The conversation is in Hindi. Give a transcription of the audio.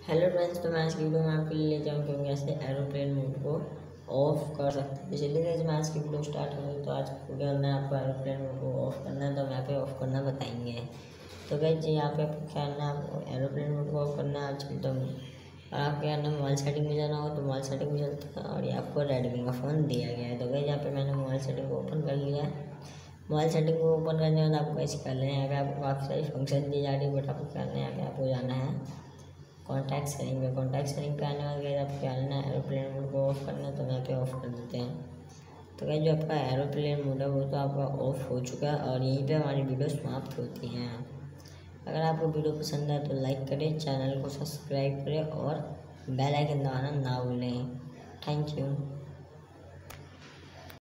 हेलो फ्रेंड्स, तो मैं आज की वीडियो में आपके लिए ले जाऊँ कि कैसे एरोप्लेन मोड को ऑफ कर सकते हैं। तो चलिए गाइस, मैं आज की वीडियो स्टार्ट करूँ। तो आज की वीडियो में आपको एरोप्लेन मोड को ऑफ करना है, तो हम यहाँ पे ऑफ करना बताएंगे। तो गाइस यहाँ पे आपको क्या करना है, आपको एरोप्लेन मोड को ऑफ करना है। चलता हूँ और आपको क्या करना है, मोबाइल सेटिंग में जाना हो तो मोबाइल सेटिंग में चलता है और ये आपको रेडमी का फ़ोन दिया गया है। तो गाइस यहाँ पे मैंने मोबाइल सेटिंग को ओपन कर लिया है। मोबाइल सेटिंग को ओपन करने के बाद आपको कैसे कर लेना है, अगर आपको काफ़ी सारी फंक्शन दी जा रही है, बट आपको क्या करना है, यहाँ पे आपको जाना है कॉन्टैक्ट सेटिंग पे आने वाले आपको क्या करना है, एरोप्लेन मोड को ऑफ करना है। तो यहाँ पे ऑफ कर देते हैं। तो गाइस जो आपका एरोप्लेन मोड है वो तो आपका ऑफ हो चुका है और यहीं पे हमारी वीडियो समाप्त होती है। अगर आपको वीडियो पसंद आए तो लाइक करें, चैनल को सब्सक्राइब करें और बेल आइकन दबाना ना भूलें। Thank you.